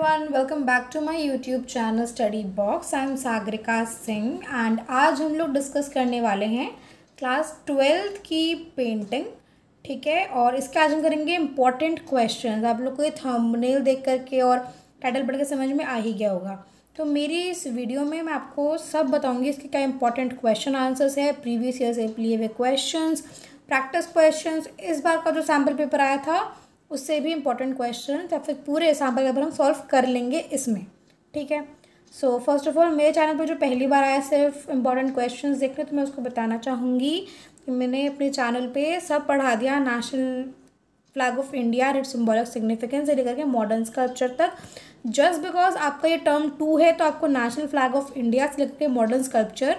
everyone, welcome back to my YouTube channel Study Box. I am Sagarika Singh and आज हम लोग discuss करने वाले हैं क्लास 12th की पेंटिंग। ठीक है, और इसके आज हम करेंगे इम्पॉर्टेंट क्वेश्चंस। आप लोग को ये थंबनेल देख करके और टाइटल पढ़ के समझ में आ ही गया होगा। तो मेरी इस वीडियो में मैं आपको सब बताऊंगी इसके क्या इंपॉर्टेंट क्वेश्चन आंसर्स है, प्रीवियस ईयर से लिए हुए क्वेश्चंस, प्रैक्टिस क्वेश्चंस, इस बार का जो सैम्पल पेपर आया था उससे भी इम्पॉर्टेंट क्वेश्चन या फिर पूरे सैम्पल पेपर हम सॉल्व कर लेंगे इसमें। ठीक है, सो फर्स्ट ऑफ ऑल मेरे चैनल पर जो पहली बार आया सिर्फ इम्पॉर्टेंट क्वेश्चंस देखने, तो मैं उसको बताना चाहूँगी कि मैंने अपने चैनल पे सब पढ़ा दिया, national flag of India, its symbolic significance से लेकर के मॉडर्न स्कल्पचर तक। जस्ट बिकॉज आपका ये टर्म 2 है तो आपको नेशनल फ्लैग ऑफ इंडिया से लेकर के मॉडर्न स्कल्पचर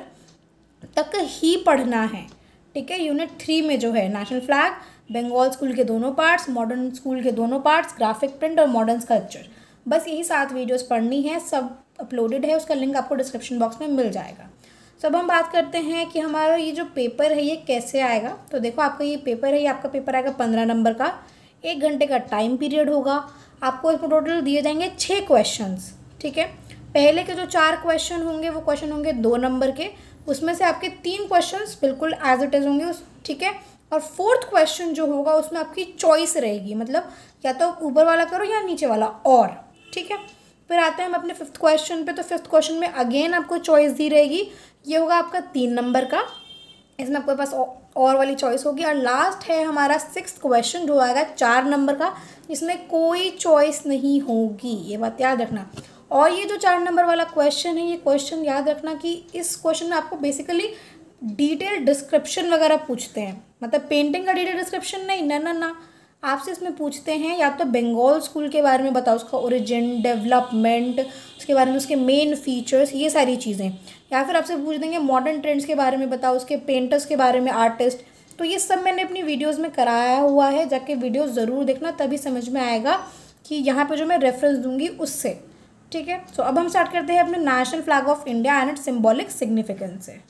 तक ही पढ़ना है। ठीक है, यूनिट 3 में जो है नेशनल फ्लैग, बंगाल स्कूल के दोनों पार्ट्स, मॉडर्न स्कूल के दोनों पार्ट्स, ग्राफिक प्रिंट और मॉडर्न स्कल्पचर, बस यही 7 वीडियोस पढ़नी है। सब अपलोडेड है, उसका लिंक आपको डिस्क्रिप्शन बॉक्स में मिल जाएगा। तो अब हम बात करते हैं कि हमारा ये जो पेपर है ये कैसे आएगा। तो देखो, आपका ये पेपर है, ये आपका पेपर आएगा 15 नंबर का, 1 घंटे का टाइम पीरियड होगा। आपको इसमें टोटल दिए जाएंगे 6 क्वेश्चंस। ठीक है, पहले के जो 4 क्वेश्चन होंगे वो क्वेश्चन होंगे 2 नंबर के, उसमें से आपके 3 क्वेश्चंस बिल्कुल एज इट इज़ होंगे। ठीक है, और 4th क्वेश्चन जो होगा उसमें आपकी चॉइस रहेगी, मतलब या तो ऊपर वाला करो या नीचे वाला और। ठीक है, फिर आते हैं हम अपने 5th क्वेश्चन पे। तो 5th क्वेश्चन में अगेन आपको चॉइस दी रहेगी, ये होगा आपका 3 नंबर का, इसमें आपके पास और वाली चॉइस होगी। और लास्ट है हमारा 6th क्वेश्चन जो आएगा 4 नंबर का, जिसमें कोई चॉइस नहीं होगी, ये बात याद रखना। और ये जो 4 नंबर वाला क्वेश्चन है, ये क्वेश्चन याद रखना कि इस क्वेश्चन में आपको बेसिकली डिटेल डिस्क्रिप्शन वगैरह पूछते हैं, मतलब पेंटिंग का डिटेल डिस्क्रिप्शन नहीं, ना आपसे इसमें पूछते हैं या तो बंगाल स्कूल के बारे में बताओ, उसका ओरिजिन, डेवलपमेंट, उसके बारे में, उसके मेन फीचर्स, ये सारी चीज़ें, या फिर आपसे पूछ देंगे मॉडर्न ट्रेंड्स के बारे में बताओ, उसके पेंटर्स के बारे में, आर्टिस्ट। तो ये सब मैंने अपनी वीडियोज़ में कराया हुआ है, जाके वीडियो ज़रूर देखना, तभी समझ में आएगा कि यहाँ पर जो मैं रेफरेंस दूँगी उससे। ठीक है, तो अब हम स्टार्ट करते हैं अपने national flag of India and its symbolic significance से।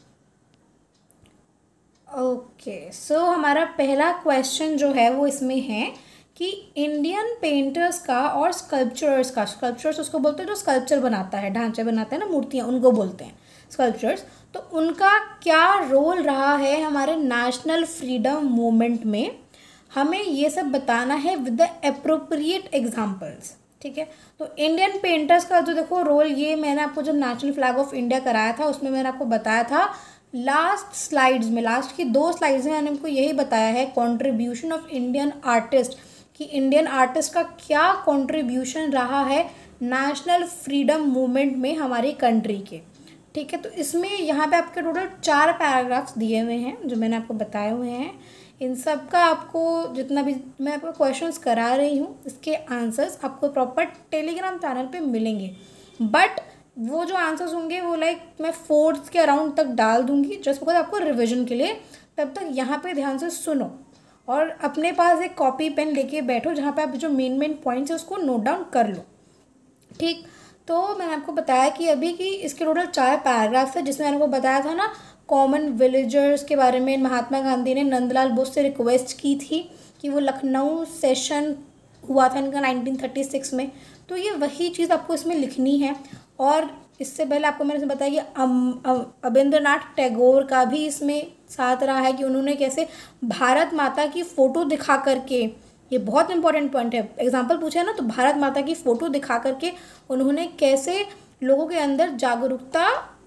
ओके, सो हमारा पहला क्वेश्चन जो है वो इसमें है कि इंडियन पेंटर्स का और स्कल्पचर्स का, स्कल्पचर्स उसको बोलते हैं जो स्कल्पचर बनाता है, ढांचे बनाते हैं ना, मूर्तियाँ, उनको बोलते हैं स्कल्पचर्स। तो उनका क्या रोल रहा है हमारे नेशनल फ्रीडम मूवमेंट में, हमें ये सब बताना है विद द एप्रोप्रिएट एग्जाम्पल्स। ठीक है, तो इंडियन पेंटर्स का जो देखो रोल, ये मैंने आपको जब नेशनल फ्लैग ऑफ इंडिया कराया था उसमें मैंने आपको बताया था लास्ट स्लाइड्स में, लास्ट की 2 स्लाइड्स में मैंने हमको यही बताया है कंट्रीब्यूशन ऑफ इंडियन आर्टिस्ट, कि इंडियन आर्टिस्ट का क्या कंट्रीब्यूशन रहा है नेशनल फ्रीडम मूवमेंट में हमारी कंट्री के। ठीक है, तो इसमें यहाँ पे आपके टोटल 4 पैराग्राफ्स दिए हुए हैं जो मैंने आपको बताए हुए हैं। इन सब का आपको जितना भी मैं आपको क्वेश्चंस करा रही हूँ इसके आंसर्स आपको प्रॉपर टेलीग्राम चैनल पे मिलेंगे, बट वो जो आंसर्स होंगे वो मैं 4th के अराउंड तक डाल दूंगी, जस्ट बिकॉज आपको रिवीजन के लिए। तब तक यहाँ पे ध्यान से सुनो और अपने पास एक कॉपी पेन लेके बैठो जहाँ पे आप जो मेन पॉइंट्स है उसको नोट डाउन कर लो। ठीक, तो मैंने आपको बताया कि अभी की इसके टोटल 4 पैराग्राफ है, जिसमें मैंने आपको बताया था ना कॉमन विलेजर्स के बारे में। महात्मा गांधी ने नंदलाल बोस से रिक्वेस्ट की थी कि वो लखनऊ सेशन हुआ था इनका 1936 में, तो ये वही चीज़ आपको इसमें लिखनी है। और इससे पहले आपको मैंने बताया कि अबेंद्रनाथ टैगोर का भी इसमें साथ रहा है कि उन्होंने कैसे भारत माता की फ़ोटो दिखा करके, ये बहुत इंपॉर्टेंट पॉइंट है, एग्जाम्पल पूछे है ना, तो भारत माता की फ़ोटो दिखा करके उन्होंने कैसे लोगों के अंदर जागरूकता,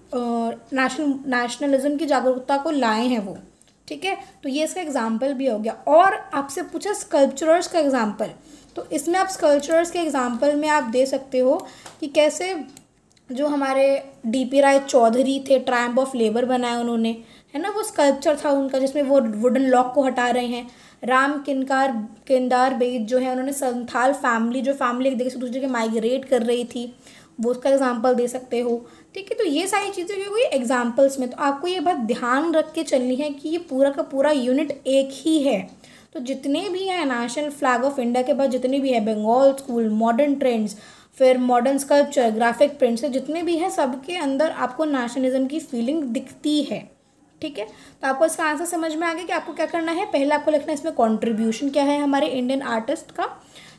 नेशनलिज्म की जागरूकता को लाए हैं वो। ठीक है, तो ये इसका एग्जाम्पल भी हो गया। और आपसे पूछा स्कल्पचरर्स का एग्जाम्पल, तो इसमें आप स्कल्पचरर्स के एग्जाम्पल में आप दे सकते हो कि कैसे जो हमारे डीपी राय चौधरी थे, ट्रायम्फ ऑफ लेबर बनाया उन्होंने, है ना, वो स्कल्पचर था उनका जिसमें वो वुडन लॉक को हटा रहे हैं। राम किरदार बेद जो है, उन्होंने संथाल फैमिली, जो फैमिली एक जगह से दूसरी जगह माइग्रेट कर रही थी, वो उसका एग्जाम्पल दे सकते हो। ठीक है, तो ये सारी चीज़ें जो हुई एग्जाम्पल्स में, तो आपको ये बात ध्यान रख के चलनी है कि ये पूरा का पूरा यूनिट एक ही है। तो जितने भी हैं नेशनल फ्लैग ऑफ इंडिया के बाद, जितने भी है बंगाल स्कूल, मॉडर्न ट्रेंड्स, फिर मॉडर्न स्कल्पचर, ग्राफिक प्रिंट्स, जितने भी हैं सबके अंदर आपको नेशनलिज्म की फीलिंग दिखती है। ठीक है, तो आपको इसका आंसर समझ में आ गया कि आपको क्या करना है। पहले आपको लिखना है इसमें कंट्रीब्यूशन क्या है हमारे इंडियन आर्टिस्ट का,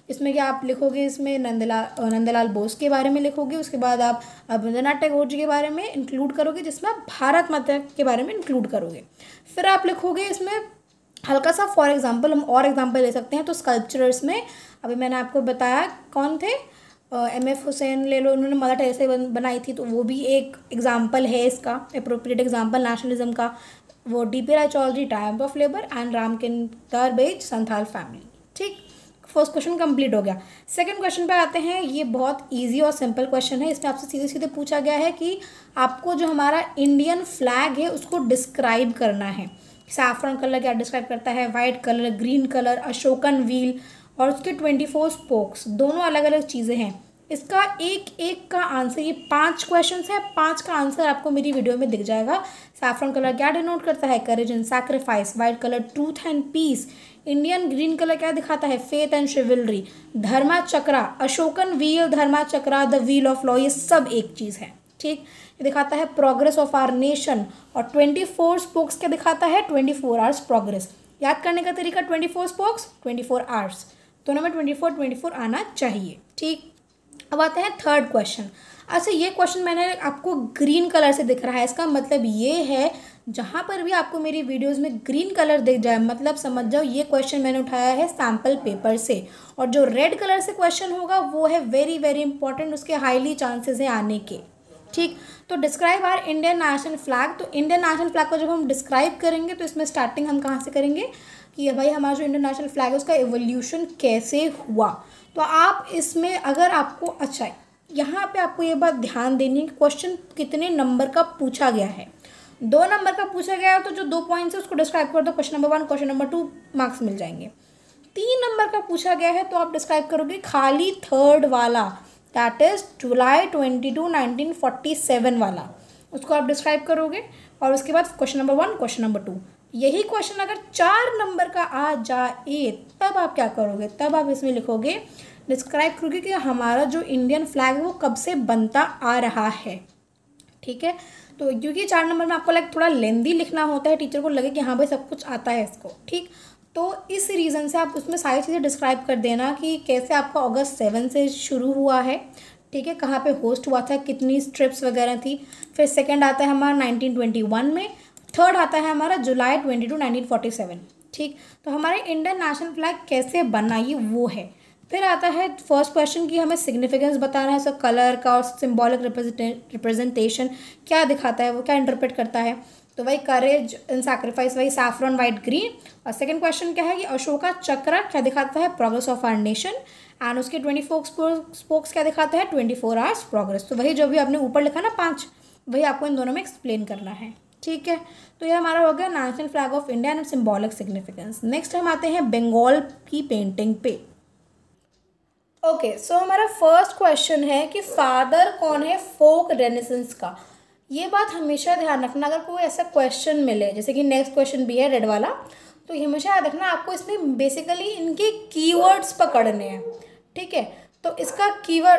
इसमें क्या आप लिखोगे, इसमें नंदलाल बोस के बारे में लिखोगे, उसके बाद आप रविंद्रनाथ टैगोर जी के बारे में इंक्लूड करोगे, जिसमें आप भारत माता के बारे में इंक्लूड करोगे। फिर आप लिखोगे इसमें हल्का सा फॉर एग्जांपल, हम और एग्जांपल ले सकते हैं। तो स्कल्पचर्स में अभी मैंने आपको बताया कौन थे, M.F. हुसैन ले लो, उन्होंने मदर टेरेसा बनाई थी, तो वो भी एक एग्जांपल है इसका, अप्रोप्रिएट एग्जांपल नेशनलिज्म का। वो D.P. Roy Chowdhury triumph of labour and Ramkinkar Baij Santhal family. ठीक, फर्स्ट क्वेश्चन कंप्लीट हो गया। सेकंड क्वेश्चन पे आते हैं। ये बहुत इजी और सिंपल क्वेश्चन है। इसमें आपसे सीधे सीधे पूछा गया है कि आपको जो हमारा इंडियन फ्लैग है उसको डिस्क्राइब करना है। सैफरन कलर क्या डिस्क्राइब करता है, white colour, green colour, Ashokan wheel और उसके 24 स्पोक्स, दोनों अलग अलग चीज़ें हैं। इसका एक एक का आंसर, ये 5 क्वेश्चन है, 5 का आंसर आपको मेरी वीडियो में दिख जाएगा। सैफरन कलर क्या डिनोट करता है, courage and sacrifice. White colour truth and peace. Indian green colour क्या दिखाता है, faith and chivalry. Dharma chakra, Ashokan wheel, dharma chakra, the wheel of law, ये सब एक चीज़ है। ठीक, ये दिखाता है प्रोग्रेस ऑफ आवर नेशन। और 24 स्पोक्स क्या दिखाता है, 24 आवर्स प्रोग्रेस। याद करने का तरीका 24 स्पोक्स 24 आवर्स, दोनों में 24 आना चाहिए। ठीक, अब आते हैं थर्ड क्वेश्चन। अच्छा, ये क्वेश्चन मैंने आपको ग्रीन कलर से दिख रहा है, इसका मतलब ये है जहाँ पर भी आपको मेरी वीडियोस में ग्रीन कलर दिख जाए, मतलब समझ जाओ ये क्वेश्चन मैंने उठाया है सैम्पल पेपर से। और जो रेड कलर से क्वेश्चन होगा वो है वेरी वेरी इंपॉर्टेंट, उसके हाईली चांसेस हैं आने के। ठीक, तो describe our Indian national flag. तो इंडियन नेशनल फ्लैग को जब हम डिस्क्राइब करेंगे तो इसमें स्टार्टिंग हम कहाँ से करेंगे कि भाई हमारा जो इंडियन नेशनल फ्लैग है उसका एवोल्यूशन कैसे हुआ। तो आप इसमें अगर आपको, अच्छा यहाँ पे आपको ये बात ध्यान देनी है कि क्वेश्चन कितने नंबर का पूछा गया है। 2 नंबर का पूछा गया है तो जो 2 पॉइंट्स है उसको डिस्क्राइब कर दो, question number 1, question number 2 marks मिल जाएंगे। 3 नंबर का पूछा गया है तो आप डिस्क्राइब करोगे खाली थर्ड वाला, दैट इज जुलाई 22, 1947 वाला, उसको आप डिस्क्राइब करोगे। और उसके बाद क्वेश्चन नंबर 1, क्वेश्चन नंबर 2। यही क्वेश्चन अगर 4 नंबर का आ जाए तब आप क्या करोगे, तब आप इसमें लिखोगे, डिस्क्राइब करोगे कि हमारा जो इंडियन फ्लैग है वो कब से बनता आ रहा है। ठीक है, तो क्योंकि 4 नंबर में आपको लाइक थोड़ा लेंदी लिखना होता है, टीचर को लगे कि हाँ भाई सब कुछ आता है इसको। ठीक, तो इस रीज़न से आप उसमें सारी चीज़ें डिस्क्राइब कर देना कि कैसे आपका अगस्त 7 से शुरू हुआ है। ठीक है, कहाँ पे होस्ट हुआ था, कितनी स्ट्रिप्स वगैरह थी। फिर सेकंड आता है हमारा 1921 में, थर्ड आता है हमारा जुलाई 22, 1947। ठीक, तो हमारे इंडियन नेशनल फ्लैग कैसे बना ये वो है। फिर आता है फर्स्ट क्वेश्चन की हमें सिग्निफिकेंस बताना है, सब कलर का और सिंबॉलिक रिप्रेजेंटेशन क्या दिखाता है, वो क्या इंटरप्रेट करता है। तो वही करेज एंड सैक्रिफाइस, वही सैफरन वाइट ग्रीन। और सेकंड क्वेश्चन क्या है कि अशोका चक्र क्या दिखाता है, progress of our nation. And उसके 24 स्पोक्स क्या दिखाता है, 24 आवर्स प्रोग्रेस। तो वही जो भी आपने ऊपर लिखा ना 5, वही आपको इन दोनों में एक्सप्लेन करना है। ठीक है, तो ये हमारा हो गया national flag of India and symbolic significance. Next हम आते हैं बंगाल की पेंटिंग पे। ओके, सो हमारा फर्स्ट क्वेश्चन है कि फादर कौन है फोक रेनेसेंस का। ये बात हमेशा ध्यान रखना, अगर कोई ऐसा क्वेश्चन मिले, जैसे कि नेक्स्ट क्वेश्चन भी है रेड वाला, तो हमेशा याद रखना आपको इसमें बेसिकली इनके कीवर्ड्स पकड़ने हैं। ठीक है, तो इसका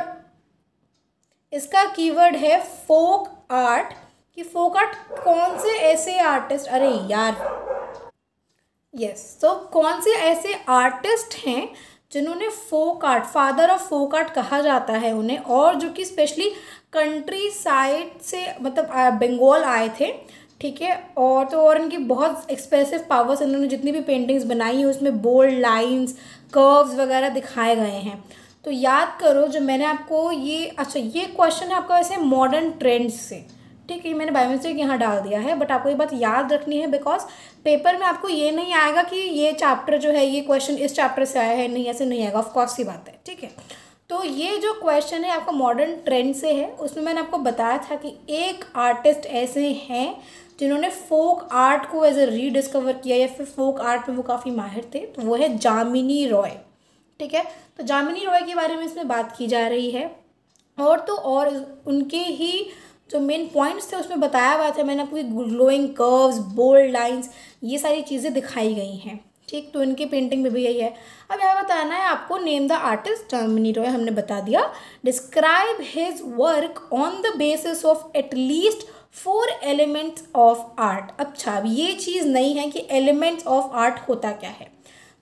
कीवर्ड है फोक आर्ट। कि फोक आर्ट कौन से ऐसे आर्टिस्ट, अरे यार यस, तो कौन से ऐसे आर्टिस्ट हैं जिन्होंने folk art, father of folk art कहा जाता है उन्हें, और जो कि स्पेशली कंट्री साइड से मतलब बंगाल आए थे। ठीक है, और इनकी बहुत एक्सप्रेसिव पावर्स, इन्होंने जितनी भी पेंटिंग्स बनाई है उसमें बोल्ड लाइंस, कर्व्स वगैरह दिखाए गए हैं। तो याद करो जो मैंने आपको ये, अच्छा ये क्वेश्चन है आपका वैसे मॉडर्न ट्रेंड्स से। ठीक है, मैंने बाय मिस्टेक यहाँ डाल दिया है, बट आपको ये बात याद रखनी है बिकॉज पेपर में आपको ये नहीं आएगा कि ये चैप्टर जो है ये क्वेश्चन इस चैप्टर से आया है, नहीं ऐसे नहीं आएगा, ऑफकोर्स सी बात है। ठीक है, तो ये जो क्वेश्चन है आपका मॉडर्न ट्रेंड से है, उसमें मैंने आपको बताया था कि एक आर्टिस्ट ऐसे हैं जिन्होंने फोक आर्ट को एज ए रीडिस्कवर किया या फिर फोक आर्ट में वो काफ़ी माहिर थे, तो वो है जामिनी रॉय। ठीक है, तो जामिनी रॉय के बारे में इसमें बात की जा रही है। और तो और उनके ही जो मेन पॉइंट्स थे उसमें बताया हुआ था मैंने आपको, ग्लोइंग कर्व्स, बोल्ड लाइंस, ये सारी चीज़ें दिखाई गई हैं। ठीक, तो इनकी पेंटिंग में भी यही है। अब यहाँ बताना है आपको, name the artist Jamini Roy, हमने बता दिया। Describe his work on the basis of at least 4 elements of art. अच्छा, अब ये चीज़ नहीं है कि एलिमेंट्स ऑफ आर्ट होता क्या है।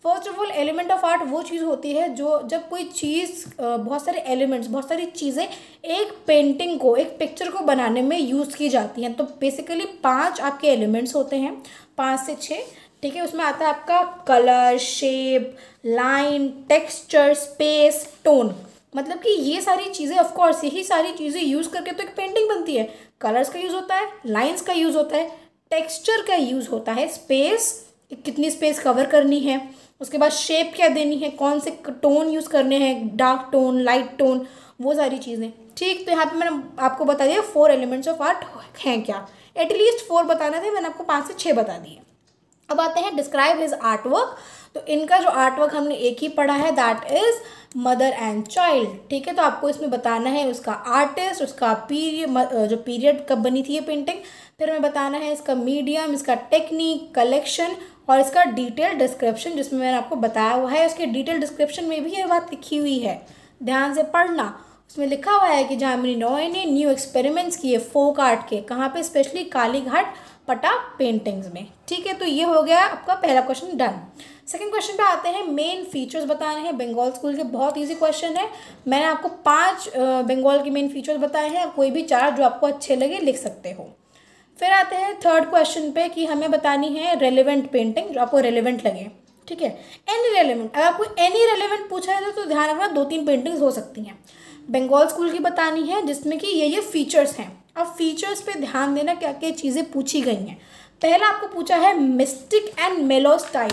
First of all element of art वो चीज़ होती है जो जब कोई चीज़ बहुत सारे एलिमेंट्स, बहुत सारी चीज़ें एक पेंटिंग को, एक पिक्चर को बनाने में यूज़ की जाती हैं। तो बेसिकली 5 आपके एलिमेंट्स होते हैं, 5 से 6, ठीक है। उसमें आता है आपका colour, shape, line, texture, space, tone. मतलब कि ये सारी चीज़ें, ऑफ कोर्स यही सारी चीज़ें यूज़ करके तो एक पेंटिंग बनती है। कलर्स का यूज़ होता है, लाइंस का यूज़ होता है, टेक्सचर का यूज़ होता है, स्पेस, कितनी स्पेस कवर करनी है, उसके बाद शेप क्या देनी है, कौन से टोन यूज़ करने हैं, डार्क टोन, लाइट टोन, वो सारी चीज़ें, ठीक। तो यहाँ पे मैंने आपको बता दिया 4 एलिमेंट्स ऑफ आर्ट हैं क्या, एटलीस्ट 4 बताने थे, मैंने आपको 5 से 6 बता दिए। अब आते हैं डिस्क्राइब हिज आर्ट वर्क। तो इनका जो आर्ट वर्क हमने एक ही पढ़ा है, that is mother and child, ठीक है। तो आपको इसमें बताना है उसका आर्टिस्ट, उसका पीरियड, जो पीरियड कब बनी थी ये पेंटिंग, फिर हमें बताना है इसका मीडियम, इसका टेक्निक, कलेक्शन और इसका डिटेल डिस्क्रिप्शन, जिसमें मैंने आपको बताया हुआ है। उसके डिटेल डिस्क्रिप्शन में भी ये बात लिखी हुई है, ध्यान से पढ़ना। उसमें लिखा हुआ है कि जामिनी रॉय ने न्यू एक्सपेरिमेंट्स किए फोक आर्ट के, कहाँ पे, स्पेशली कालीघाट पटा पेंटिंग्स में, ठीक है। तो ये हो गया आपका पहला क्वेश्चन डन। सेकंड क्वेश्चन पे आते हैं, मेन फीचर्स बताने हैं बंगाल स्कूल के। बहुत इजी क्वेश्चन है, मैंने आपको 5 बंगाल के मेन फीचर्स बताए हैं, कोई भी 4 जो आपको अच्छे लगे लिख सकते हो। फिर आते हैं थर्ड क्वेश्चन पे कि हमें बतानी है रेलिवेंट पेंटिंग, जो आपको रेलिवेंट लगे, ठीक है। एनी रेलिवेंट, अगर आपको एनी रेलिवेंट पूछा है तो ध्यान रखना 2-3 पेंटिंग्स हो सकती हैं। बंगाल स्कूल की बतानी है जिसमें कि ये फीचर्स हैं। अब फीचर्स पे ध्यान देना, क्या क्या चीज़ें पूछी गई हैं। पहला आपको पूछा है mystic and mellow style,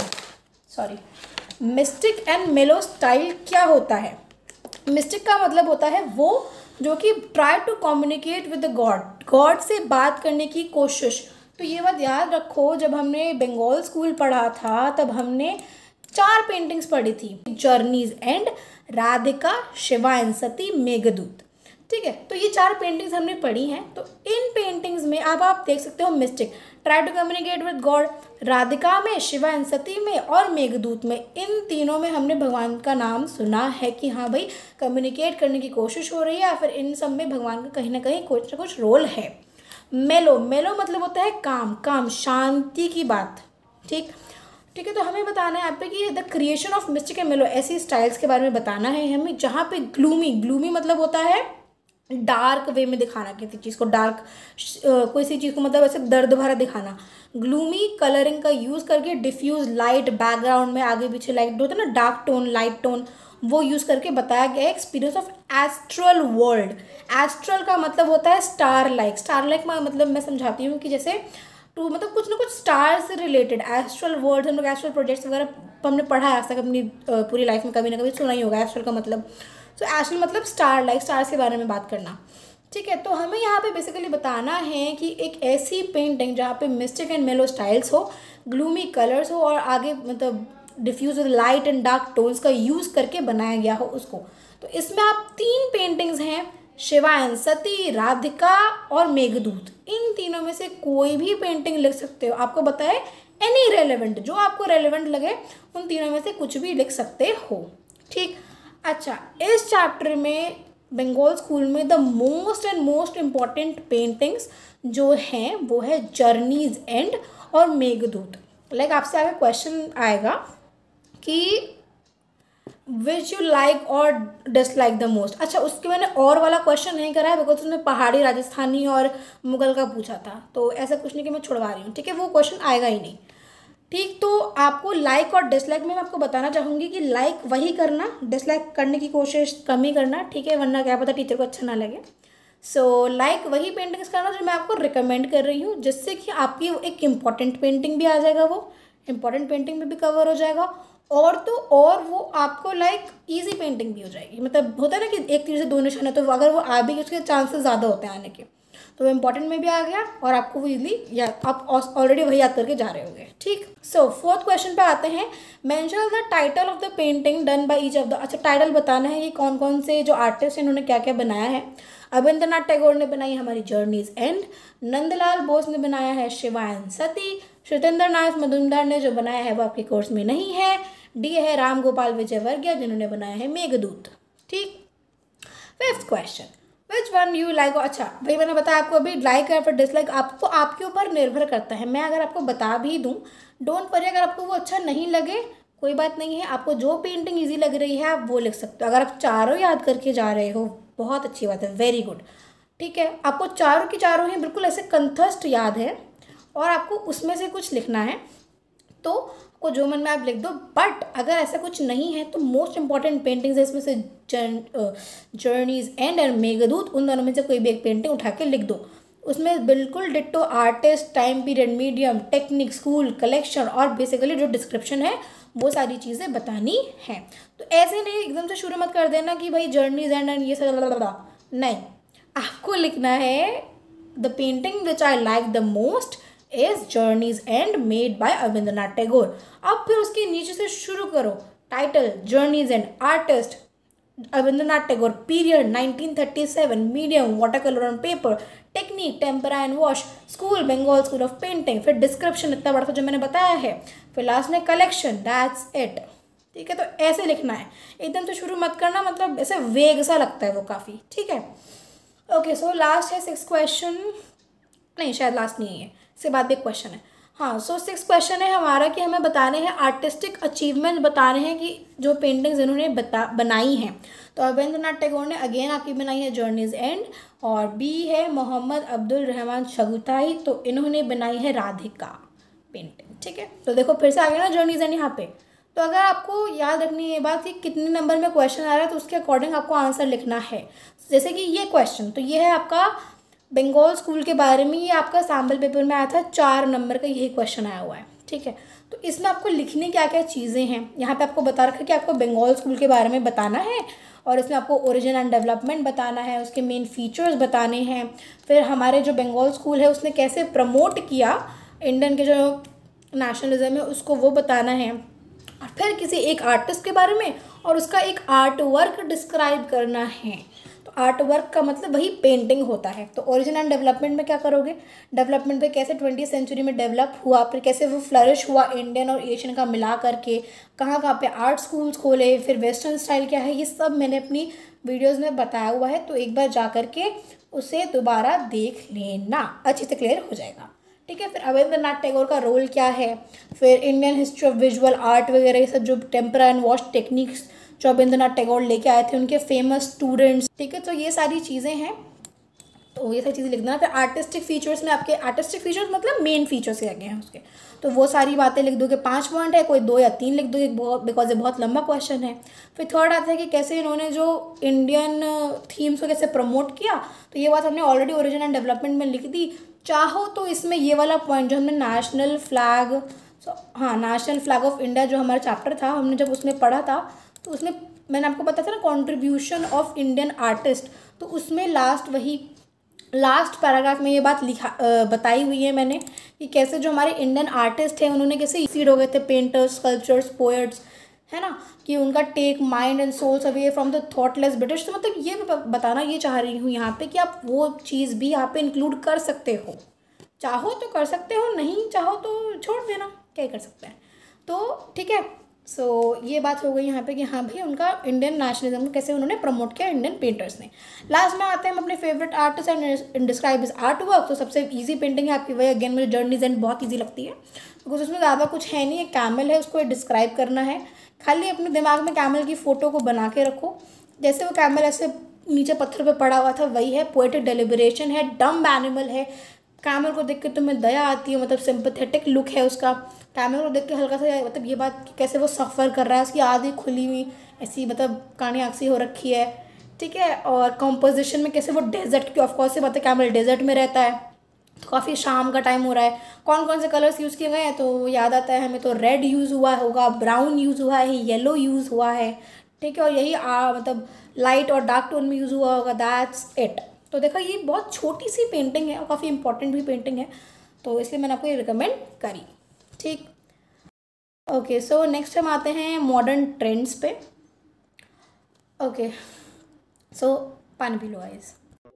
mystic and mellow style क्या होता है। मिस्टिक का मतलब होता है वो जो कि try to communicate with the god से बात करने की कोशिश। तो ये बात याद रखो, जब हमने बंगाल स्कूल पढ़ा था तब हमने 4 पेंटिंग्स पढ़ी थी, journeys and, Radhika, Shiva and Sati, Meghdoot, ठीक है। तो ये 4 पेंटिंग्स हमने पढ़ी हैं। तो इन पेंटिंग्स में अब आप देख सकते हो mystic, try to communicate with god, Radhika में, शिवा एंड सती में और मेघदूत में, इन तीनों में हमने भगवान का नाम सुना है कि हाँ भाई कम्युनिकेट करने की कोशिश हो रही है, या फिर इन सब में भगवान का कहीं ना कहीं कुछ ना कुछ रोल है। मेलो, मेलो मतलब होता है काम, शांति की बात, ठीक है। तो हमें बताना है यहाँ पे कि the creation of mystic and mellow, ऐसी स्टाइल्स के बारे में बताना है हमें जहाँ पे ग्लूमी मतलब होता है डार्क वे में दिखाना, किसी चीज़ को डार्क, कोई सी चीज़ को मतलब ऐसे दर्द भरा दिखाना। ग्लूमी कलरिंग का यूज़ करके डिफ्यूज लाइट, बैकग्राउंड में आगे पीछे लाइट होता है ना, डार्क टोन, लाइट टोन, वो यूज़ करके बताया गया है experience of astral world. Astral का मतलब होता है स्टार लाइक, मतलब मैं समझाती हूँ कि जैसे टू मतलब कुछ ना कुछ स्टार से रिलेटेड, एस्ट्रल वर्ल्ड, हम लोग एस्ट्रल प्रोजेक्ट्स वगैरह हमने पढ़ा है आज तक अपनी पूरी लाइफ में, कभी ना कभी सुना ही होगा एस्ट्रल का मतलब। तो एस्ट्रल मतलब स्टार लाइक, स्टार्स के बारे में बात करना, ठीक है। तो हमें यहाँ पे बेसिकली बताना है कि एक ऐसी पेंटिंग जहाँ पे मिस्टिक एंड मेलो स्टाइल्स हो, ग्लूमी कलर्स हो और आगे मतलब diffuse light and dark tones का यूज़ करके बनाया गया हो उसको। तो इसमें आप 3 पेंटिंग्स हैं, शिवा एंड सती, राधिका और मेघदूत, इन तीनों में से कोई भी पेंटिंग लिख सकते हो। आपको बताए एनी रेलेवेंट, जो आपको रेलेवेंट लगे उन तीनों में से कुछ भी लिख सकते हो, ठीक। अच्छा, इस चैप्टर में बंगाल स्कूल में द मोस्ट इम्पॉर्टेंट पेंटिंग्स जो हैं वो है जर्नीज एंड और मेघदूत। लाइक आपसे आगे क्वेश्चन आएगा कि विच यू लाइक और डिसलाइक द मोस्ट। अच्छा, उसके मैंने और वाला क्वेश्चन नहीं करा है बिकॉज उसने पहाड़ी, राजस्थानी और मुगल का पूछा था, तो ऐसा कुछ नहीं कि मैं छुड़वा रही हूँ, ठीक है, वो क्वेश्चन आएगा ही नहीं, ठीक। तो आपको लाइक और डिसलाइक में मैं आपको बताना चाहूँगी कि लाइक वही करना, डिसलाइक करने की कोशिश कम ही करना, ठीक है, वरना क्या पता टीचर को अच्छा ना लगे। सो लाइक वही पेंटिंग्स करना जो मैं आपको रिकमेंड कर रही हूँ, जिससे कि आपकी एक इम्पॉर्टेंट पेंटिंग भी आ जाएगा, वो इम्पॉर्टेंट पेंटिंग में भी कवर हो जाएगा, और तो और वो आपको लाइक ईजी पेंटिंग भी हो जाएगी। मतलब होता है ना कि एक तीर से 2 निशान है, तो अगर वो आ भी उसके चांसेस ज़्यादा होते हैं आने के, तो वो इम्पॉर्टेंट में भी आ गया और आपको वो इजीली याद, आप ऑलरेडी वही याद करके जा रहे होंगे, ठीक। सो 4th क्वेश्चन पे आते हैं, mention the title of the painting done by each of the. अच्छा, टाइटल बताना है कि कौन कौन से जो आर्टिस्ट हैं इन्होंने क्या क्या बनाया है। अविंद्रनाथ टैगोर ने बनाई हमारी जर्नीज एंड, नंदलाल बोस ने बनाया है शिवा एंड सती, सत्येंद्र नाथ मजुमदार ने जो बनाया है वो आपके कोर्स में नहीं है, डी है राम गोपाल विजयवर्गीय जिन्होंने बनाया है मेघदूत, ठीक। 5th question, which one you like. अच्छा भाई, मैंने बताया आपको अभी लाइक या फिर डिसलाइक आपको आपके ऊपर निर्भर करता है। मैं अगर आपको बता भी दूँ, डोंट वरी, अगर आपको वो अच्छा नहीं लगे कोई बात नहीं है, आपको जो पेंटिंग इजी लग रही है आप वो लिख सकते हो। अगर आप चारों याद करके जा रहे हो बहुत अच्छी बात है, वेरी गुड। ठीक है, आपको चारों की चारों ही बिल्कुल ऐसे कंठस्थ याद है और आपको उसमें से कुछ लिखना है, तो आपको जो मन में आप लिख दो। बट अगर ऐसा कुछ नहीं है तो मोस्ट इंपॉर्टेंट पेंटिंग्स है इसमें से जर्नीज एंड मेघदूत, उन दोनों में से कोई भी एक पेंटिंग उठा के लिख दो। उसमें बिल्कुल ditto artist, time period, medium, technique, school, collection और बेसिकली जो डिस्क्रिप्शन है वो सारी चीज़ें बतानी है। तो ऐसे नहीं एकदम से शुरू मत कर देना कि भाई जर्नीज एंड ये सब, नहीं, आपको लिखना है the painting which I like the most is journeys and made by Rabindranath Tagore. अब फिर उसके नीचे से शुरू करो, title journeys and, artist Rabindranath Tagore, period 1937, medium water colour on paper, technique tempera and wash, school Bengal school of painting, फिर डिस्क्रिप्शन इतना बड़ा सा जो मैंने बताया है, फिर लास्ट में कलेक्शन, दैट्स इट। ठीक है, तो ऐसे लिखना है, एकदम से शुरू मत करना, मतलब ऐसे वेग सा लगता है वो काफ़ी। ठीक है, ओके, सो लास्ट है 6 क्वेश्चन, नहीं शायद लास्ट नहीं है, इसके बाद भी एक क्वेश्चन है। हाँ, सो 6 क्वेश्चन है हमारा कि हमें बताने हैं आर्टिस्टिक अचीवमेंट, बताने हैं कि जो पेंटिंग्स इन्होंने बनाई हैं। तो रविंद्रनाथ टैगोर ने अगेन आपकी बनाई है जर्नीज एंड, और बी है मोहम्मद अब्दुल रहमान चगताई, तो इन्होंने बनाई है राधिका पेंटिंग। ठीक है, तो देखो फिर से आ गया ना जर्नीज एंड यहाँ पे। तो अगर आपको याद रखनी है ये बात कि कितने नंबर में क्वेश्चन आ रहा है तो उसके अकॉर्डिंग आपको आंसर लिखना है। जैसे कि ये क्वेश्चन, तो ये है आपका बंगाल स्कूल के बारे में, ये आपका सैम्पल पेपर में आया था, 4 नंबर का यही क्वेश्चन आया हुआ है। ठीक है, तो इसमें आपको लिखनी क्या क्या चीज़ें हैं, यहाँ पे आपको बता रखा है कि आपको बंगाल स्कूल के बारे में बताना है, और इसमें आपको ओरिजिन एंड डेवलपमेंट बताना है, उसके मेन फीचर्स बताने हैं, फिर हमारे जो बंगाल स्कूल है उसने कैसे प्रमोट किया इंडियन के जो नेशनलिज्म है उसको, वो बताना है, और फिर किसी एक आर्टिस्ट के बारे में और उसका एक आर्ट वर्क डिस्क्राइब करना है। तो आर्ट वर्क का मतलब वही पेंटिंग होता है। तो ओरिजिन एंड डेवलपमेंट में क्या करोगे, डेवलपमेंट पे कैसे 20वीं सेंचुरी में डेवलप हुआ, फिर कैसे वो फ्लरिश हुआ इंडियन और एशियन का मिला करके, कहाँ कहाँ पे आर्ट स्कूल्स खोले, फिर वेस्टर्न स्टाइल क्या है, ये सब मैंने अपनी वीडियोज़ में बताया हुआ है, तो एक बार जा करके उसे दोबारा देख लेना, अच्छे से क्लियर हो जाएगा। ठीक है, फिर रविंद्रनाथ टैगोर का रोल क्या है, फिर Indian history of visual art वगैरह ये सब जो टेम्परा एंड वॉश टेक्निक्स जो रविंद्रनाथ टैगोर लेके आए थे, उनके फेमस स्टूडेंट्स। ठीक है, तो ये सारी चीज़ें हैं, तो ये सारी चीज़ें लिख देना। फिर आर्टिस्टिक फीचर्स में आपके आर्टिस्टिक फीचर्स मतलब मेन फीचर्स लगे हैं उसके, तो वो सारी बातें लिख दो कि 5 पॉइंट है, कोई 2 या 3 लिख दो, बिकॉज ये बहुत लंबा क्वेश्चन है। फिर थर्ड आता है कि कैसे इन्होंने जो इंडियन थीम्स को कैसे प्रमोट किया, तो ये बात हमने ऑलरेडी ओरिजिन एंड डेवलपमेंट में लिख दी। चाहो तो इसमें ये वाला पॉइंट जो हमने नेशनल फ्लैग, हाँ नेशनल फ्लैग ऑफ इंडिया जो हमारा चैप्टर था, हमने जब उसमें पढ़ा था तो उसमें मैंने आपको बताया था ना कॉन्ट्रीब्यूशन ऑफ इंडियन आर्टिस्ट, तो उसमें लास्ट पैराग्राफ में ये बात बताई हुई है मैंने कि कैसे जो हमारे इंडियन आर्टिस्ट हैं उन्होंने कैसे सीड हो गए थे, पेंटर्स, स्कल्पचर्स, पोएट्स, है ना, कि उनका take mind and souls away from the thoughtless British. तो मतलब ये बताना ये चाह रही हूँ यहाँ पे कि आप वो चीज़ भी यहाँ पे इंक्लूड कर सकते हो, चाहो तो कर सकते हो, नहीं चाहो तो छोड़ देना, क्या कर सकते हैं। तो ठीक है, सो ये बात हो गई यहाँ पे कि हाँ भाई उनका इंडियन नेशनलिज्म को कैसे उन्होंने प्रमोट किया इंडियन पेंटर्स ने। लास्ट में आते हैं हम अपने favourite artist and describe is art work. तो सबसे इजी पेंटिंग है आपकी वही, अगेन मुझे जर्नीज एंड बहुत ईजी लगती है बिकॉज उसमें ज़्यादा कुछ है नहीं, एक कैमल है उसको डिस्क्राइब करना है, खाली अपने दिमाग में कैमल की फ़ोटो को बना के रखो, जैसे वो कैमल ऐसे नीचे पत्थर पे पड़ा हुआ था वही है, पोएटिक डेलिब्रेशन है, डम्ब एनिमल है, कैमल को देख के तुम्हें दया आती है, मतलब सिंपैथेटिक लुक है उसका, कैमल को देख के हल्का सा मतलब ये बात कि कैसे वो सफ़र कर रहा है, उसकी आँखें खुली हुई ऐसी मतलब कानी आँख सी हो रखी है। ठीक है, और कॉम्पोजिशन में कैसे वो डेजर्ट की, ऑफकोर्स से बात है कैमल डेजर्ट में रहता है, तो काफ़ी शाम का टाइम हो रहा है, कौन कौन से कलर्स यूज़ किए गए हैं तो याद आता है हमें, तो रेड यूज़ हुआ होगा, ब्राउन यूज़ हुआ है, येलो यूज़ हुआ है। ठीक है, और यही मतलब लाइट और डार्क टोन में यूज़ हुआ होगा, दैट्स इट। तो देखो ये बहुत छोटी सी पेंटिंग है और काफ़ी इंपॉर्टेंट भी पेंटिंग है, तो इसलिए मैंने आपको ये रिकमेंड करी। ठीक, ओके, सो नेक्स्ट हम आते हैं मॉडर्न ट्रेंड्स पे। ओके, सो पानी पी लो गाइस।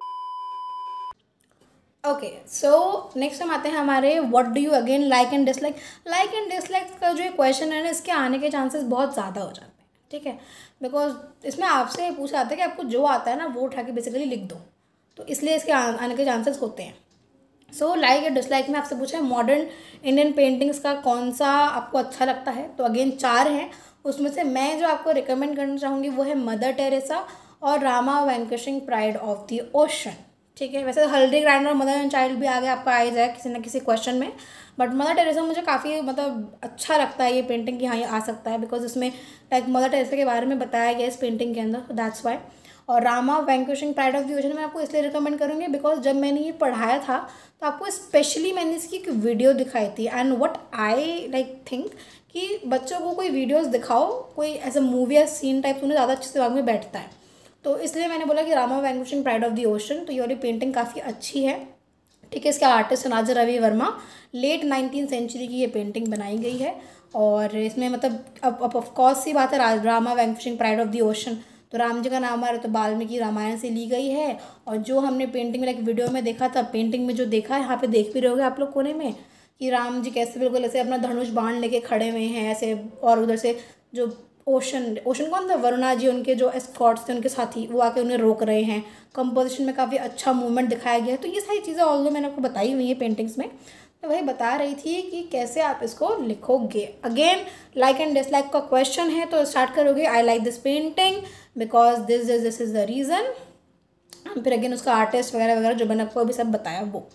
ओके, सो नेक्स्ट हम आते हैं हमारे what do you again like and dislike. Like and dislike का जो क्वेश्चन है ना, इसके आने के चांसेस बहुत ज़्यादा हो जाते हैं। ठीक है, बिकॉज इसमें आपसे पूछा जाता है कि आपको जो आता है ना वो उठा के बेसिकली लिख दो, तो इसलिए इसके आने के चांसेस होते हैं। सो लाइक या डिसलाइक में आपसे पूछा है मॉडर्न इंडियन पेंटिंग्स का कौन सा आपको अच्छा लगता है, तो अगेन 4 हैं। उसमें से मैं जो आपको रिकमेंड करना चाहूँगी वो है मदर टेरेसा और Rama vanquishing pride of the ocean. ठीक है, वैसे हल्दी ग्राइंडर और मदर एंड चाइल्ड भी आगे आपका आ ही जाए किसी ना किसी क्वेश्चन में, बट मदर टेरेसा मुझे काफ़ी मतलब अच्छा लगता है ये पेंटिंग कि हाँ ये आ सकता है, बिकॉज इसमें लाइक मदर टेरेसा के बारे में बताया गया इस पेंटिंग के अंदर, दैट्स वाई। और Rama vanquishing pride of the ocean मैं आपको इसलिए रिकमेंड करूँगी बिकॉज जब मैंने ये पढ़ाया था तो आपको स्पेशली मैंने इसकी एक वीडियो दिखाई थी, and what I like think कि बच्चों को कोई वीडियोस दिखाओ, कोई ऐसा मूवी या सीन टाइप उन्हें ज़्यादा अच्छे से दिमाग में बैठता है, तो इसलिए मैंने बोला कि Rama vanquishing pride of the ocean. तो ये वाली पेंटिंग काफ़ी अच्छी है। ठीक है, इसके artist Raja Ravi Varma, late 19th century की ये पेंटिंग बनाई गई है। और इसमें मतलब अब ऑफकोर्स सी बात है, Rama vanquishing pride of the ocean तो राम जी का नाम आ रहा है, तो वाल्मीकि रामायण से ली गई है। और जो हमने पेंटिंग में लाइक वीडियो में देखा था, पेंटिंग में जो देखा है यहाँ पे देख भी रहे होगे आप लोग कोने में कि राम जी कैसे बिल्कुल ऐसे अपना धनुष बाण लेके खड़े हुए हैं ऐसे, और उधर से जो ओशन कौन था, वरुणा जी उनके जो एस्कॉर्ट्स थे उनके साथी वो आके उन्हें रोक रहे हैं। कंपोजिशन में काफ़ी अच्छा मूवमेंट दिखाया गया है। तो ये सारी चीज़ें ऑल्दो मैंने आपको बताई हुई है पेंटिंग्स में, तो वही बता रही थी कि कैसे आप इसको लिखोगे। अगेन लाइक एंड डिसलाइक का क्वेश्चन है, तो स्टार्ट करोगे I like this painting because this is the reason, फिर अगेन उसका आर्टिस्ट वगैरह वगैरह जो मैंने आपको अभी सब बताया वो।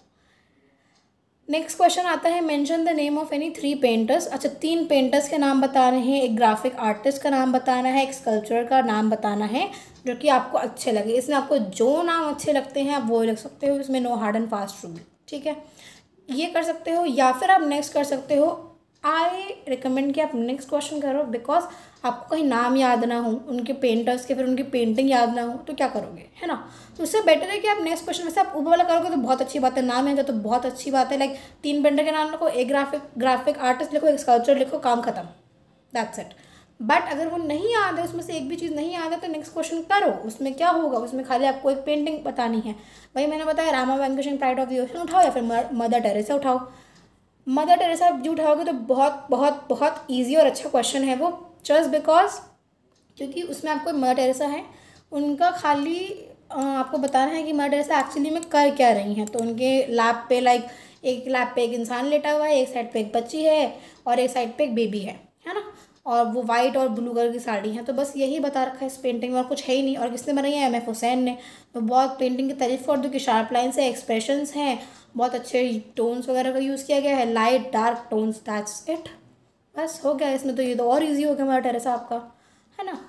नेक्स्ट क्वेश्चन आता है mention the name of any 3 painters. अच्छा 3 पेंटर्स के नाम बताने हैं, एक ग्राफिक आर्टिस्ट का नाम बताना है, एक स्कल्पचर का नाम बताना है जो कि आपको अच्छे लगे। इसमें आपको जो नाम अच्छे लगते हैं आप वो लिख सकते हो, इसमें no hard and fast rule. ठीक है, ये कर सकते हो, या फिर आप नेक्स्ट कर सकते हो। आई रिकमेंड कि आप नेक्स्ट क्वेश्चन करो बिकॉज आपको कहीं नाम याद ना हो उनके पेंटर्स के, फिर उनकी पेंटिंग याद ना हो तो क्या करोगे, है ना। तो उससे बेटर है कि आप नेक्स्ट क्वेश्चन वैसे आप ऊपर वाला करोगे तो बहुत अच्छी बात है, नाम है तो बहुत अच्छी बात है। लाइक 3 पेंटर के नाम लिखो, एक ग्राफिक आर्टिस्ट लिखो, एक स्कल्पचर लिखो, काम खत्म, दैट्स इट। बट अगर वो नहीं याद है, उसमें से एक भी चीज़ नहीं याद है, तो नेक्स्ट क्वेश्चन करो। उसमें क्या होगा, उसमें खाली आपको एक पेंटिंग बतानी है। भाई मैंने बताया Rama vanquishing pride of the ocean उठाओ, या फिर मदर टेरेसा उठाओ। मदर टेरेसा जो उठाओगे तो बहुत बहुत बहुत ईजी और अच्छा क्वेश्चन है वो, जस्ट बिकॉज क्योंकि उसमें आपको मदर टेरेसा है, उनका खाली आपको बताना है कि मदर टेरेसा एक्चुअली में कर क्या रही हैं। तो उनके लैप पे लाइक एक लैप पे एक इंसान लेटा हुआ है, एक साइड पे एक बच्ची है और एक साइड पे एक बेबी है ना। और वो वाइट और ब्लू कलर की साड़ी है, तो बस यही बता रखा है इस पेंटिंग में और कुछ है ही नहीं। और किसने बनाई है, MF हुसैन ने। तो बहुत पेंटिंग की तारीफ कर दो कि शार्प लाइन्स है, एक्सप्रेशंस हैं, बहुत अच्छे टोन्स वगैरह का यूज़ किया गया है, light dark tones, that's it, बस हो गया इसमें। तो ये तो और इजी हो गया मदर टेरेसा आपका, है ना।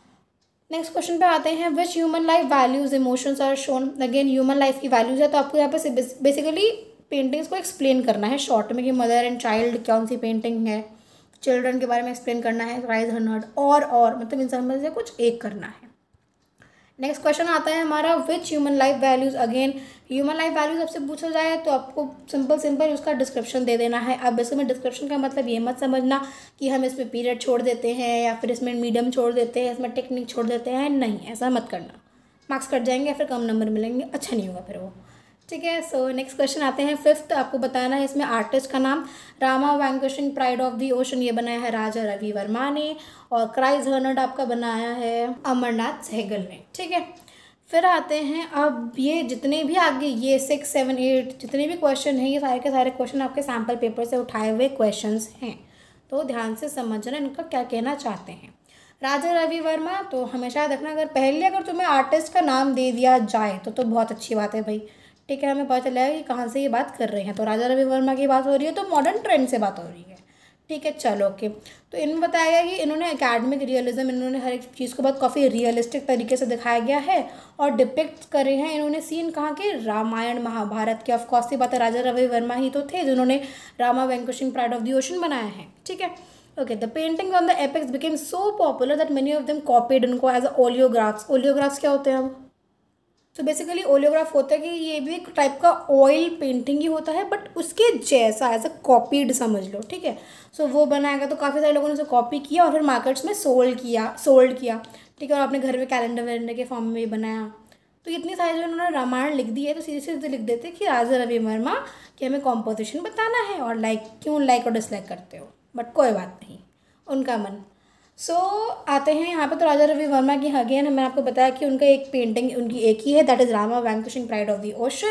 नेक्स्ट क्वेश्चन पे आते हैं, which human life values emotions are shown. Again human life की वैल्यूज है, तो आपको यहाँ पे बेसिकली पेंटिंग्स को एक्सप्लेन करना है शॉर्ट में कि मदर एंड चाइल्ड कौन सी पेंटिंग है, चिल्ड्रन के बारे में एक्सप्लेन करना है, क्राइज हर्नर्ड और मतलब इन सब में से कुछ एक करना है। नेक्स्ट क्वेश्चन आता है हमारा, which human life values. Again human life values आपसे पूछा जाए तो आपको सिंपल उसका डिस्क्रिप्शन दे देना है। अब इसमें डिस्क्रिप्शन का मतलब ये मत समझना कि हम इसमें पीरियड छोड़ देते हैं या फिर इसमें मीडियम छोड़ देते हैं, इसमें टेक्निक छोड़ देते हैं, नहीं ऐसा मत करना, मार्क्स कट जाएंगे या फिर कम नंबर मिलेंगे, अच्छा नहीं होगा फिर वो। ठीक है, सो नेक्स्ट क्वेश्चन आते हैं 5th। आपको बताना है इसमें आर्टिस्ट का नाम। Rama vanquishing pride of the ocean ये बनाया है राजा रवि वर्मा ने, और क्राइज हर्नर्ड आपका बनाया है अमरनाथ सहगल ने। ठीक है, फिर आते हैं अब ये जितने भी आगे ये 6, 7, 8 जितने भी क्वेश्चन हैं, ये सारे के सारे क्वेश्चन आपके सैम्पल पेपर से उठाए हुए क्वेश्चंस हैं, तो ध्यान से समझना इनका क्या कहना चाहते हैं। राजा रवि वर्मा, तो हमेशा याद रखना अगर तुम्हें आर्टिस्ट का नाम दे दिया जाए तो बहुत अच्छी बात है भाई। ठीक है, हमें पता चला है कि कहाँ से ये बात कर रहे हैं, तो राजा रवि वर्मा की बात हो रही है, तो मॉडर्न ट्रेंड से बात हो रही है। ठीक है, चलो ओके। तो इन्होंने बताया गया कि इन्होंने एकेडमिक रियलिज्म, इन्होंने हर एक चीज़ को बहुत काफ़ी रियलिस्टिक तरीके से दिखाया गया है और डिपिक्ट करे हैं इन्होंने सीन कहाँ के, रामायण महाभारत के। ऑफकोर्स ये बात है, राजा रवि वर्मा ही तो थे जिन्होंने Rama vanquishing pride of the ocean बनाया है। ठीक है, okay. The painting on the apex became so popular that many of them copied उनको एज ओलियोग्राफ्स। ओलियोग्राफ्स क्या होते हैं अब, तो बेसिकली ओलियोग्राफ होता है कि ये भी एक टाइप का ऑयल पेंटिंग ही होता है, बट उसके जैसा एज अ कॉपीड समझ लो। ठीक है, सो वो बनाएगा तो काफ़ी सारे लोगों ने उसे कॉपी किया और फिर मार्केट्स में सोल्ड किया। ठीक है, और अपने घर में कैलेंडर वैलेंडर के फॉर्म में भी बनाया। तो इतनी सारी जो उन्होंने रामायण लिख दी है, तो सीधे सीधे लिख देते कि राजा रवि वर्मा कि हमें कॉम्पोजिशन बताना है और क्यों लाइक और डिसलाइक करते हो, बट कोई बात नहीं, उनका मन। सो आते हैं यहाँ पे, तो राजा रवि वर्मा की अगेन मैंने आपको बताया कि उनका एक पेंटिंग उनकी एक ही है, that is Rama vanquishing pride of the ocean.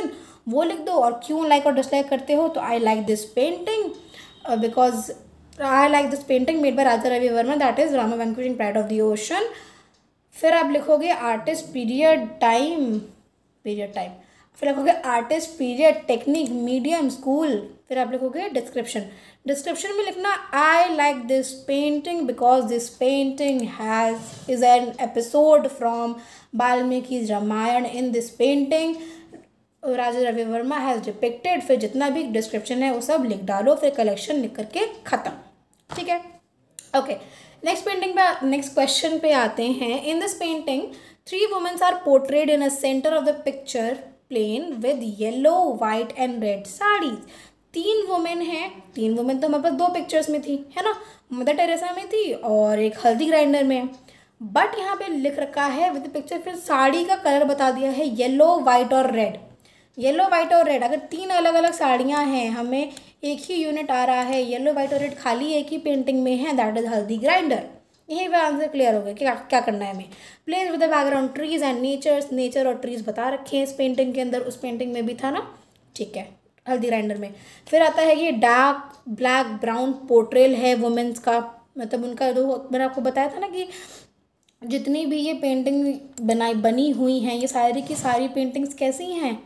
वो लिख दो। और क्यों लाइक और डिसलाइक करते हो, तो I like this painting because I like this painting made by Raja Ravi Varma, that is Rama vanquishing pride of the ocean. फिर आप लिखोगे आर्टिस्ट पीरियड टाइम, फिर लिखोगे artist period technique medium school. फिर आप लिखोगे डिस्क्रिप्शन में लिखना I like this painting because this painting is an episode from Valmiki Ramayana. In this painting Raja Ravi Varma has depicted. फिर जितना भी डिस्क्रिप्शन है वो सब लिख डालो, फिर कलेक्शन लिख करके ख़त्म। ठीक है, ओके। नेक्स्ट क्वेश्चन पे आते हैं। In this painting 3 womens are portrayed in a centre of the picture plane with yellow white and red saris. 3 women हैं, 3 वुमेन तो हमारे पास 2 पिक्चर्स में थी, है ना, मदर टेरेसा में थी और एक हल्दी ग्राइंडर में। बट यहाँ पे लिख रखा है विद पिक्चर, फिर साड़ी का कलर बता दिया है येलो वाइट और रेड। येलो वाइट और रेड, अगर 3 अलग अलग साड़ियाँ हैं, हमें एक ही यूनिट आ रहा है, येलो वाइट और रेड खाली एक ही पेंटिंग में है, दैट इज हल्दी ग्राइंडर। यही पे आंसर क्लियर हो गया कि क्या करना है हमें। Place with the background trees and nature और ट्रीज बता रखे हैं इस पेंटिंग के अंदर, उस पेंटिंग में भी था ना, ठीक है, हल्दी ग्राइंडर में। फिर आता है ये डार्क ब्लैक ब्राउन पोर्ट्रेल है वुमेन्स का, मतलब उनका जो मैंने आपको बताया था ना कि जितनी भी ये पेंटिंग बनी हुई हैं, ये सारी की सारी पेंटिंग्स कैसी हैं,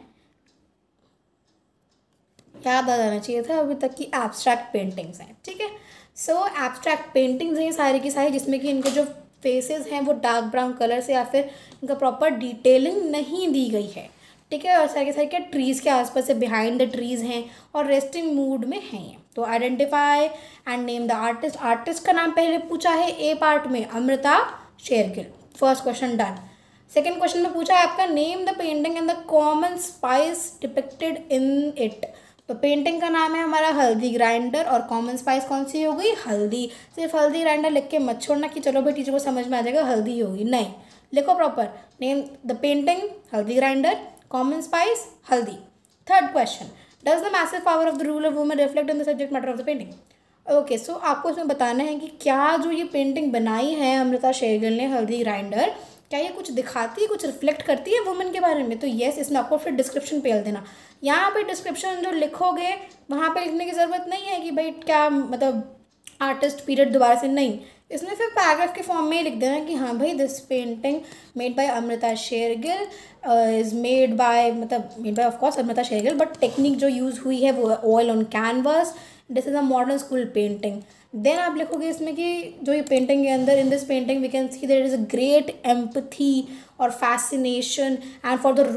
याद आ जाना चाहिए था अभी तक की एब्स्ट्रैक्ट पेंटिंग्स हैं। ठीक है, सो एब्स्ट्रैक्ट पेंटिंग्स हैं ये सारी की सारी, जिसमें कि इनके जो फेसेस हैं वो डार्क ब्राउन कलर से या फिर इनका प्रॉपर डिटेलिंग नहीं दी गई है। ठीक है, और सारे के सारे क्या ट्रीज़ के आसपास से बिहाइंड द ट्रीज़ हैं और रेस्टिंग मूड में हैं ये। तो identify and name the artist. Artist का नाम पहले पूछा है ए पार्ट में, Amrita Shergil. First question done. Second question में पूछा है आपका name the painting and the common spice depicted in it. तो पेंटिंग का नाम है हमारा हल्दी ग्राइंडर और कॉमन स्पाइस कौन सी हो गई, हल्दी। सिर्फ हल्दी ग्राइंडर लिख के मत छोड़ना कि चलो भाई टीचर को समझ में आ जाएगा हल्दी होगी, नहीं, लिखो proper name the painting Haldi grinder, common spice haldi. Third question, does the massive power of the rural woman reflect in the subject matter of the painting. Okay, so आपको इसमें बताना है कि क्या जो ये पेंटिंग बनाई है अमृता शेरगिल ने हल्दी ग्राइंडर, क्या ये कुछ दिखाती है, कुछ रिफ्लेक्ट करती है वुमेन के बारे में। तो येस, इसमें आपको फिर डिस्क्रिप्शन पे देना। यहाँ पे डिस्क्रिप्शन जो लिखोगे वहाँ पे लिखने की ज़रूरत नहीं है कि भाई क्या मतलब आर्टिस्ट पीरियड दोबारा से, नहीं, इसमें फिर पैराग्राफ के फॉर्म में ही लिख देना कि हाँ भाई this painting made by Amrita Shergil is made by of course Amrita Shergil, but technique जो यूज़ हुई है वो oil on canvas, this is a modern school painting. Then आप लिखोगे इसमें कि जो ये पेंटिंग के अंदर in this painting we can see there is a great empathy और fascination and for the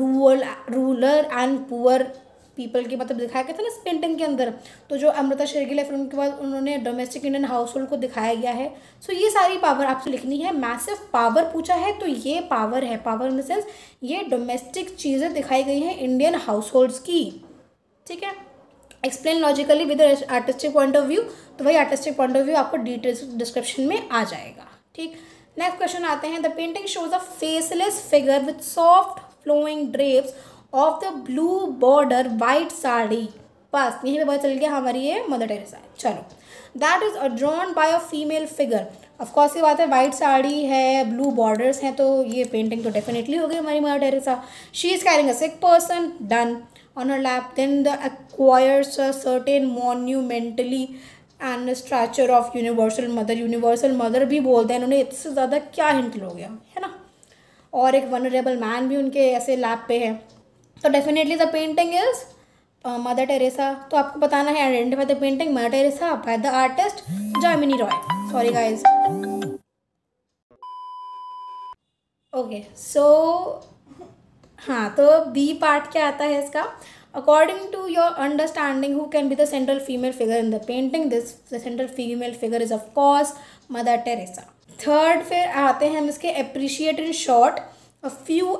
rural and poor people की, मतलब दिखाया गया था ना इस पेंटिंग के अंदर। तो जो अमृता शेरगिल है फिर उनके बाद उन्होंने डोमेस्टिक इंडियन हाउस होल्ड को दिखाया गया है। सो ये सारी पावर आपसे लिखनी है। मैसिव पावर पूछा है तो ये पावर है, पावर इन द सेंस ये डोमेस्टिक चीज़ें दिखाई गई हैं इंडियन हाउस होल्ड्स की। ठीक है, explain logically with artistic point of view, तो वही आर्टिस्टिक पॉइंट ऑफ व्यू आपको डिटेल्स डिस्क्रिप्शन में आ जाएगा। ठीक, नेक्स्ट क्वेश्चन आते हैं। The painting shows a faceless figure with soft flowing drapes of the blue border white sari. बस यहीं पे पता चल गया हमारी ये मदर टेरेसा है। चलो, that is drawn by a female figure. Of course ये बात है, वाइट साड़ी है, ब्लू बॉर्डर्स हैं, तो ये पेंटिंग तो डेफिनेटली हो गई हमारी Mother Teresa. She is carrying a sick person, done, on her lap, then the acquires a certain monumentally and stature of universal mother। universal mother भी बोलते हैं इन्होंने, इससे ज़्यादा क्या हिंट लो गया, है ना। और एक वनरेबल मैन भी उनके ऐसे लैप पे है। तो definitely the painting is Mother Teresa. तो आपको बताना है identify the painting Mother Teresa by the artist Jamini Roy. Sorry guys. Okay, so हाँ, तो बी पार्ट क्या आता है इसका, according to your understanding who can be the central female figure in the painting. This the central female figure is of course Mother Teresa. Third फिर आते हैं हम इसके appreciate in short a few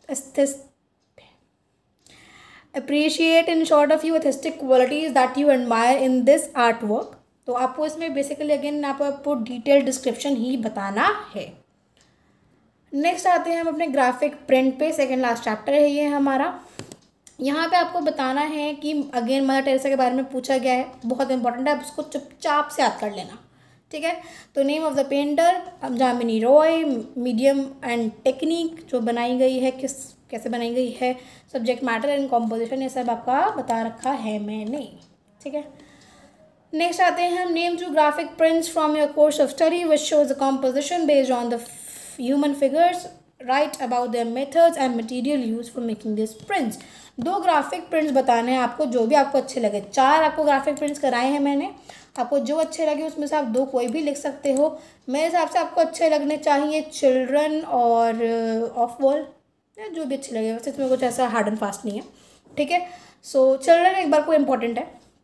aesthetic qualities that you admire in this artwork। तो आपको इसमें basically again आपको detail description ही बताना है। नेक्स्ट आते हैं हम अपने ग्राफिक प्रिंट पे, सेकेंड लास्ट चैप्टर है ये हमारा। यहाँ पे आपको बताना है कि अगेन मदर टेरेसा के बारे में पूछा गया है, बहुत इंपॉर्टेंट है, आप उसको चुपचाप से याद कर लेना। ठीक है, तो name of the painter Jamini Roy, medium and technique जो बनाई गई है किस कैसे बनाई गई है, सब्जेक्ट मैटर एंड कॉम्पोजिशन, ये सब आपका बता रखा है मैंने, ठीक है। नेक्स्ट आते हैं हम, name 2 graphic prints from your course of study which shows the composition based on the human figures, write about their methods and material use for making this prints. 2 graphic prints बताने हैं आपको, जो भी आपको अच्छे लगे। 4 आपको ग्राफिक प्रिंट्स कराए हैं मैंने, आपको जो अच्छे लगे उसमें से आप 2 कोई भी लिख सकते हो। मेरे हिसाब से आपको अच्छे लगने चाहिए चिल्ड्रन और ऑफ वॉल, जो भी अच्छे लगे, वैसे इसमें कुछ ऐसा हार्ड एंड फास्ट नहीं है, ठीक है। सो चिल्ड्रन एक बार को इम्पॉर्टेंट है,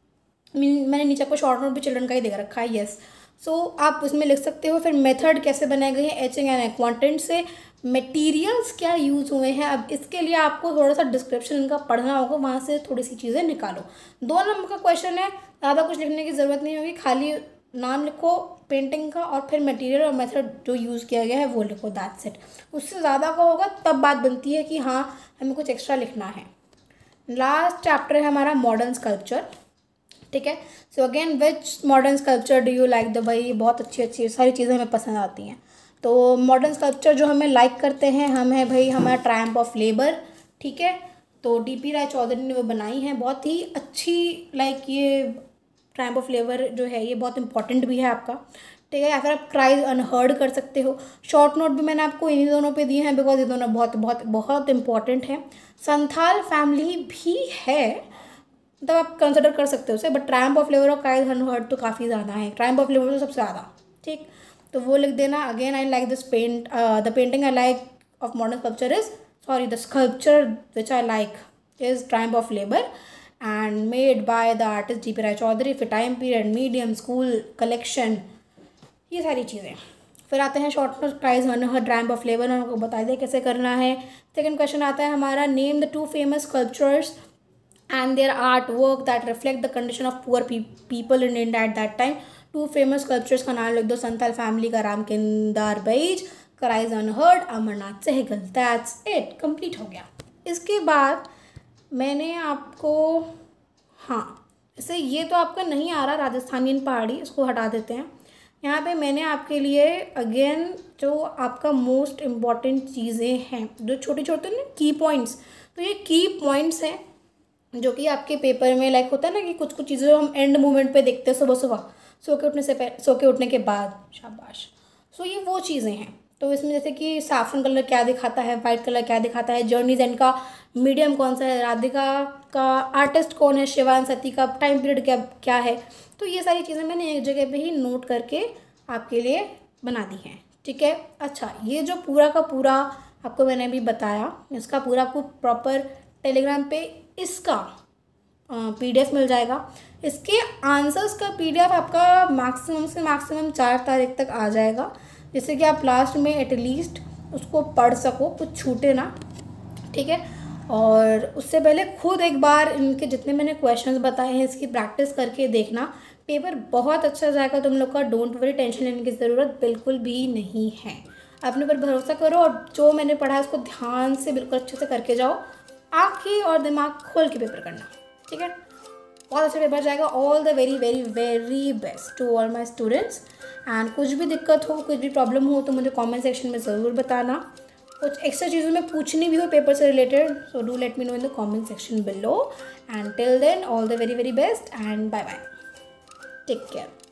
मैंने नीचे आपको शॉर्ट नोट भी चिल्ड्रन का ही दे रखा है, येस। सो आप उसमें लिख सकते हो। फिर मेथड कैसे बनाए गए हैं, एचिंग एंड एक्वांटेंट से, मटेरियल्स क्या यूज़ हुए हैं। अब इसके लिए आपको थोड़ा सा डिस्क्रिप्शन इनका पढ़ना होगा, वहाँ से थोड़ी सी चीज़ें निकालो। 2 नंबर का क्वेश्चन है, ज़्यादा कुछ लिखने की ज़रूरत नहीं होगी, खाली नाम लिखो पेंटिंग का और फिर मटेरियल और मेथड जो यूज़ किया गया है वो लिखो, दैट्स इट। उससे ज़्यादा का होगा तब बात बनती है कि हाँ हमें कुछ एक्स्ट्रा लिखना है। लास्ट चैप्टर है हमारा मॉडर्न स्कल्पचर, ठीक है। So again which modern sculpture do you like the, भाई बहुत अच्छी सारी चीज़ें हमें पसंद आती हैं। तो मॉडर्न स्कल्पचर जो हमें लाइक करते हैं हम है भाई हमारा ट्रायम्फ ऑफ लेबर, ठीक है। तो डीपी राय चौधरी ने वो बनाई है, बहुत ही अच्छी, लाइक ये ट्रायम्फ ऑफ लेबर जो है ये बहुत इंपॉर्टेंट भी है आपका, ठीक है। या फिर आप क्राइज अनहर्ड कर सकते हो। शॉर्ट नोट भी मैंने आपको इन्हीं दोनों पे दिए हैं बिकॉज ये दोनों बहुत बहुत बहुत इंपॉर्टेंट है। संथाल फैमिली भी है, मतलब आप कंसिडर कर सकते हो उसे, बट ट्रायम्फ ऑफ लेबर और क्राइज अनहर्ड तो काफ़ी ज़्यादा है, ट्रायम्फ ऑफ लेबर तो सबसे ज़्यादा, ठीक। तो वो लिख देना। Again I like this the painting I like of modern sculpture is, sorry the sculpture which I like is triumph of labour and made by the artist DP Roy Chowdhury for time period medium school collection, ये सारी चीज़ें। फिर आते हैं short note cries unheard triumph of labour, उनको बता दें कैसे करना है। सेकेंड क्वेश्चन आता है हमारा, name the 2 famous sculptures and their artwork that reflect the condition of poor people in India at that time। 2 famous sculptures का नाम लिख दो, संथाल फैमिली का Ramkinkar Baij, cries unheard Amarnath Sehgal, that's it, complete हो गया। इसके बाद मैंने आपको, हाँ जैसे ये तो आपका नहीं आ रहा राजस्थानियन पहाड़ी, इसको हटा देते हैं। यहाँ पे मैंने आपके लिए अगेन जो आपका मोस्ट इम्पॉर्टेंट चीज़ें हैं, जो छोटे छोटे ना की पॉइंट्स, तो ये की पॉइंट्स हैं जो कि आपके पेपर में लाइक होता है ना कि कुछ कुछ चीज़ें हम एंड मोमेंट पे देखते हैं, सुबह सुबह सो के उठने के बाद, शाबाश। सो ये वो चीज़ें हैं। तो इसमें जैसे कि साफरन कलर क्या दिखाता है, वाइट कलर क्या दिखाता है, जर्नीज एंड का मीडियम कौन सा है, राधिका का आर्टिस्ट कौन है, शिवान सती का टाइम पीरियड क्या है। तो ये सारी चीज़ें मैंने एक जगह पे ही नोट करके आपके लिए बना दी हैं, ठीक है। अच्छा, ये जो पूरा का पूरा आपको मैंने अभी बताया, इसका पूरा आपको प्रॉपर टेलीग्राम पे इसका PDF मिल जाएगा। इसके आंसर्स का PDF आपका मैक्सिमम से मैक्सिमम 4 तारीख तक आ जाएगा, जिससे कि आप लास्ट में एटलीस्ट उसको पढ़ सको, कुछ छूटे ना, ठीक है। और उससे पहले खुद एक बार इनके जितने मैंने क्वेश्चंस बताए हैं इसकी प्रैक्टिस करके देखना, पेपर बहुत अच्छा जाएगा तुम लोग का। डोंट वरी, टेंशन लेने की ज़रूरत बिल्कुल भी नहीं है, अपने पर भरोसा करो और जो मैंने पढ़ा है उसको ध्यान से बिल्कुल अच्छे से करके जाओ, आँखें और दिमाग खोल के पेपर करना, ठीक है। बहुत अच्छा पेपर जाएगा। All the very very very best to all my students. And कुछ भी दिक्कत हो, कुछ भी प्रॉब्लम हो तो मुझे कमेंट सेक्शन में ज़रूर बताना। कुछ एक्स्ट्रा चीज़ों में पूछनी भी हो पेपर से related, so do let me know in the comment section below. And till then all the very very best and bye bye, take care.